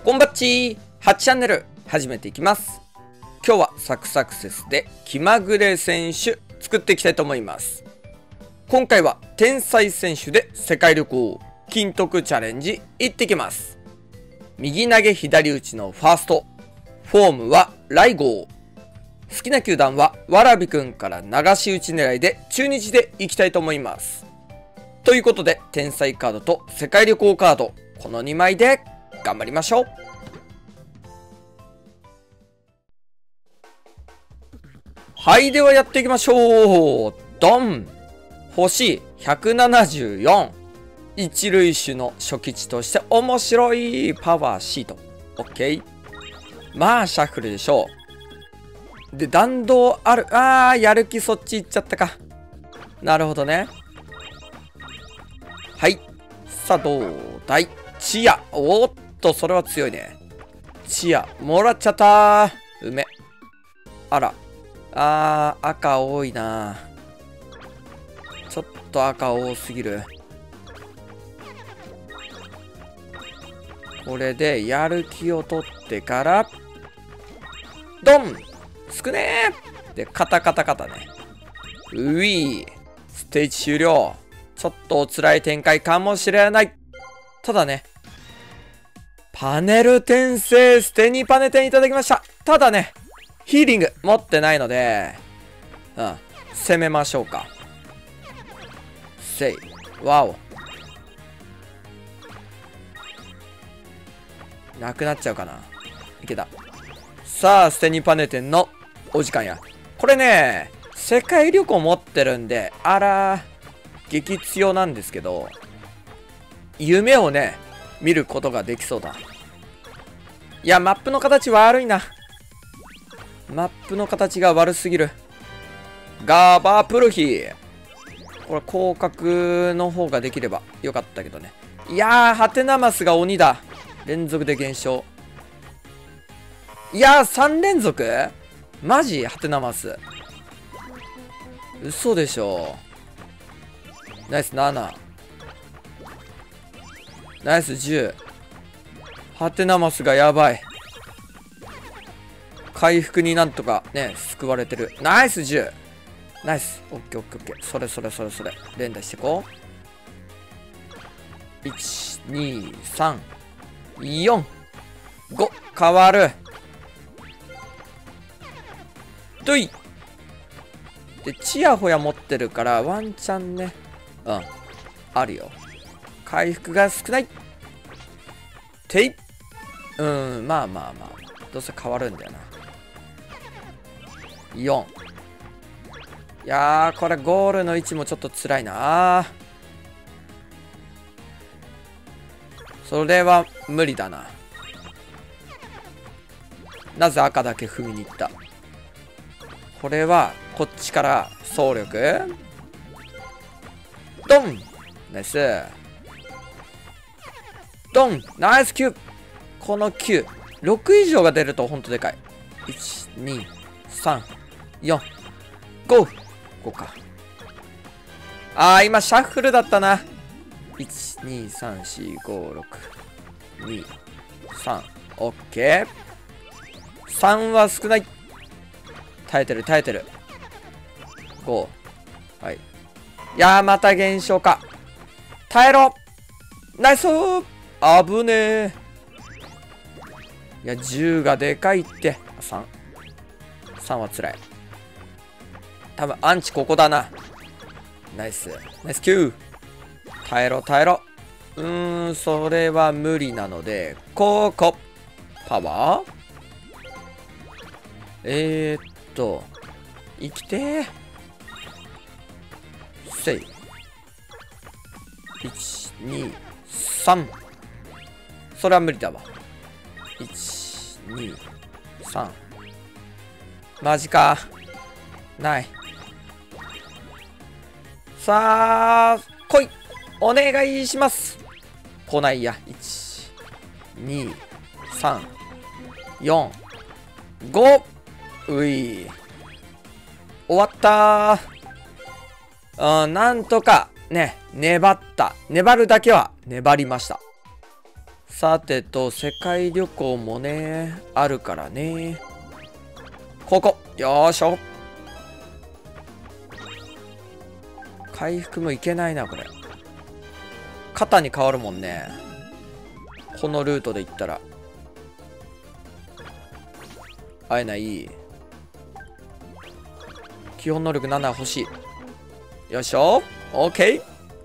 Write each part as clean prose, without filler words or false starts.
こんばっち8チャンネル始めていきます。今日はサクサクセスで気まぐれ選手作っていきたいと思います。今回は天才選手で世界旅行金徳チャレンジ行ってきます。右投げ左打ちのファースト、フォームはライゴー、好きな球団はわらびくんから流し打ち狙いで中日でいきたいと思います。ということで天才カードと世界旅行カードこの2枚で頑張りましょう。はい、ではやっていきましょう。ドン。星174、一塁手の初期値として面白いパワーシート OK。 まあシャッフルでしょう。で弾道ある。やる気そっち行っちゃったか。なるほどね。はい、さあどうだい。チア、おっとそれは強いね。チアもらっちゃったー。梅、あら赤多いな。ちょっと赤多すぎる。これでやる気を取ってからドン。少ねーでカタカタカタね。うい、ステージ終了。ちょっとお辛い展開かもしれない。ただね、パネル転生捨てにパネテンいただきました。ただね、ヒーリング持ってないので、攻めましょうか。せい、ワオ。なくなっちゃうかな。いけた。さあ、捨てにパネテンのお時間や。これね、世界旅行持ってるんで、激強なんですけど、夢をね、見ることができそうだ。いや、マップの形悪いな。マップの形が悪すぎる。ガーバープルヒー。これ広角の方ができればよかったけどね。いやー、ハテナマスが鬼だ。連続で減少。いやー、3連続マジハテナマス。嘘でしょ。ナイス7。ナイス10。ハテナマスがやばい。回復になんとかね、救われてる。ナイス10。ナイス。オッケーオッケーオッケー。それ。連打していこう。1、2、3、4、5。変わる。ドイ。で、チヤホヤ持ってるから、ワンチャンね。あるよ。回復が少ない。てい。まあ。どうせ変わるんだよな。4。いやー、これゴールの位置もちょっと辛いな。それは無理だな。なぜ赤だけ踏みに行った。これはこっちから総力ドン。ナイスドン。ナイス9。この96以上が出るとほんとでかい。12345 5か。今シャッフルだったな。1234562 オッケー。3は少ない。耐えてる5。はい。いやー、また減少か。耐えろ。ナイスー。危ねえ。いや、10がでかいって。3は辛い。多分アンチここだな。ナイス9。耐えろ。それは無理なので、ここパワー生きてー。せい。123。それは無理だわ。123。マジか。ない。さあ来い、お願いします。来ないや。12345。うい、終わったー。なんとかね、粘るだけは粘りました。 さてと、世界旅行もね、あるからね。ここ。よーしょ。回復もいけないな、これ。肩に変わるもんね。このルートで行ったら。会えない。基本能力7欲しい。よいしょ。オッケー。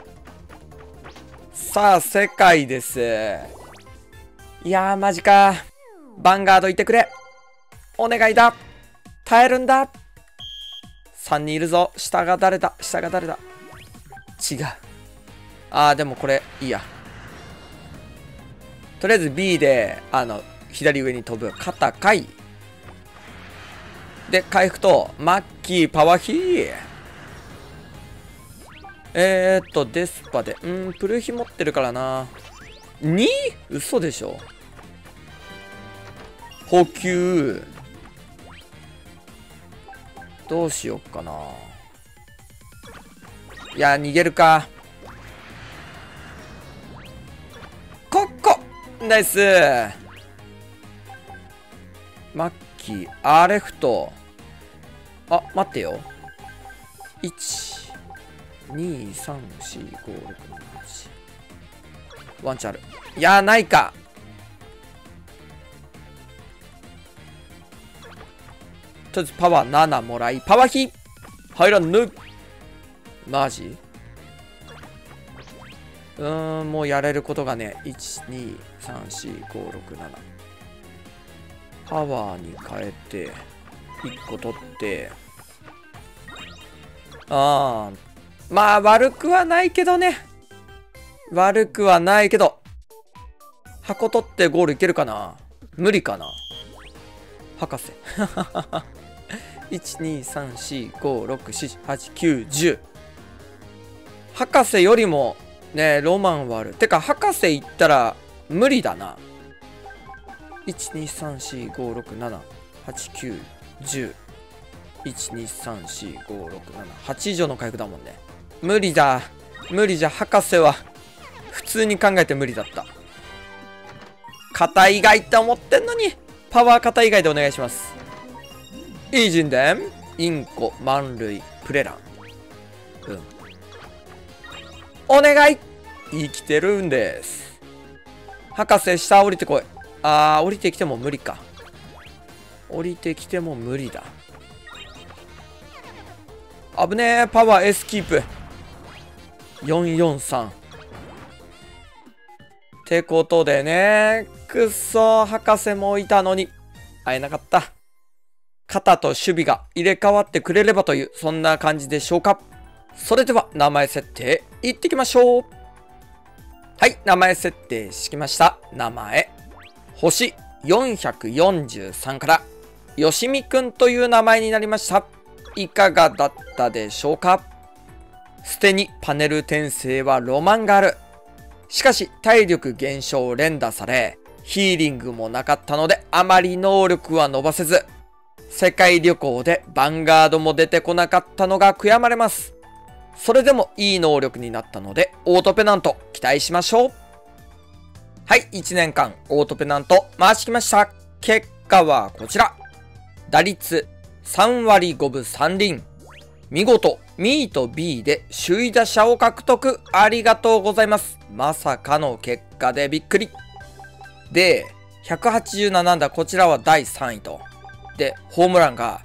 さあ、世界です。いやー、マジか。ヴァンガードいてくれ。お願いだ。耐えるんだ。3人いるぞ。下が誰だ。下が誰だ。違う。あー、でもこれ、いいや。とりあえず B で、左上に飛ぶ。肩かい。で、回復と、マッキー、パワーヒー。デスパで。プルヒ持ってるからな。2？ 嘘でしょ。補給。どうしよっかな。いや、逃げるか。ここナイス。マッキー、アレフト。あ、待ってよ。1、2、3、4、5、6、7、8。ワンチャンある。いやー、ないか。とりあえずパワー7もらい、パワーヒ入らぬ。マジ？もうやれることがね、1、2、3、4、5、6、7。パワーに変えて、1個取って、まあ悪くはないけどね。悪くはないけど。箱取ってゴールいけるかな？無理かな？博士。1、2、3、4、5、6、7、8、9、10。博士よりもね、ロマンはある。てか、博士行ったら無理だな。1、2、3、4、5、6、7、8、9、10。1、2、3、4、5、6、7、8以上の回復だもんね。無理だ。無理じゃ、博士は。普通に考えて無理だった。肩以外って思ってんのに、パワー肩以外でお願いします。イージンデン、インコ、満塁、プレラン。お願い。生きてるんです。博士、下降りてこい。降りてきても無理か。降りてきても無理だ。危ねえ、パワー S キープ。443。ってことでね、くっそー、博士もいたのに、会えなかった。肩と守備が入れ替わってくれればという、そんな感じでしょうか。それでは、名前設定、いってきましょう。はい、名前設定しました。名前、星443から、よしみくんという名前になりました。いかがだったでしょうか。捨てにパネル転生はロマンがある。しかし体力減少連打され、ヒーリングもなかったのであまり能力は伸ばせず、世界旅行でヴァンガードも出てこなかったのが悔やまれます。それでもいい能力になったのでオートペナント期待しましょう。はい、1年間オートペナント回してきました。結果はこちら。打率3割5分3厘。見事、ミーと B で首位打者を獲得。ありがとうございます。まさかの結果でびっくり。で、187打、こちらは第3位と。で、ホームランが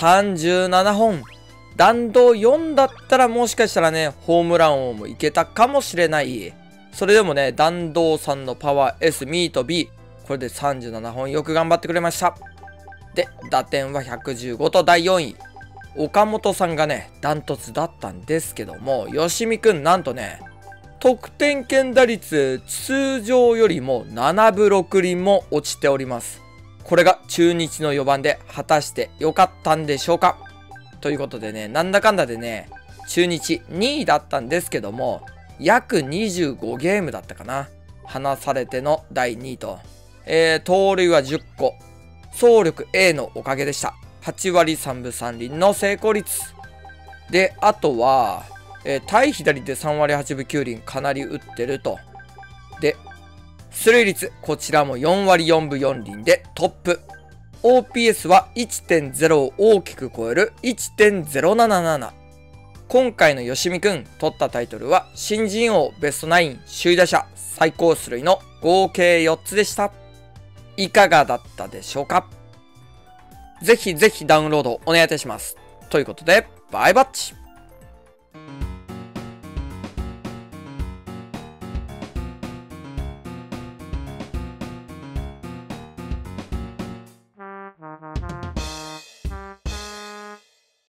37本。弾道4だったらもしかしたらね、ホームラン王もいけたかもしれない。それでもね、弾道3のパワー S、ミーと B。これで37本よく頑張ってくれました。で、打点は115と第4位。岡本さんがね、ダントツだったんですけども、よしみくんなんとね、得点圏打率通常よりも7分6厘も落ちております。これが中日の4番で果たして良かったんでしょうか。ということでね、なんだかんだでね、中日2位だったんですけども、約25ゲームだったかな。離されての第2位と。盗塁は10個。走力 A のおかげでした。8割3分3厘の成功率。で、あとは、対左で3割8分9厘かなり打ってると。で、 出塁率、こちらも4割4分4厘でトップ。OPS は 1.0 を大きく超える 1.077。今回の吉見くん取ったタイトルは新人王ベストナイン首位打者最高出塁の合計4つでした。いかがだったでしょうか。ぜひぜひダウンロードお願いいたします。ということで、バイバッチ。